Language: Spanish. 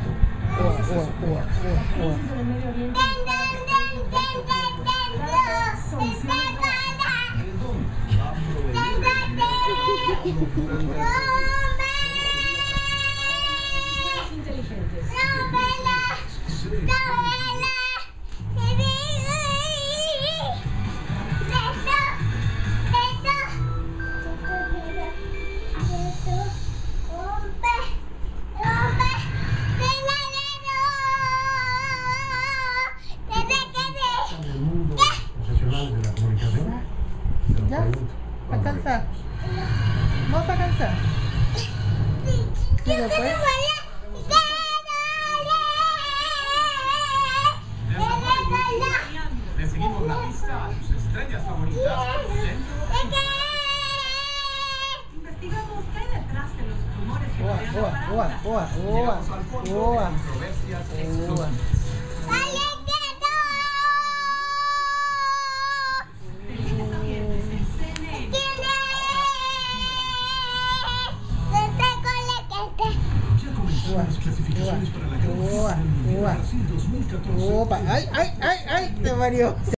¿Ya? ¿Alcanza? ¿No te alcanza? ¿Sí después? Le seguimos la pista a sus estrellas favoritas. Investigamos qué hay detrás de los rumores que rodean la farándula. Controversias exclusivas. Las clasificaciones para la Gran Premio de Brasil 2014. ¡Ay! ¡Ay! ¡Ay! ¡Ay! ¡Te mareó!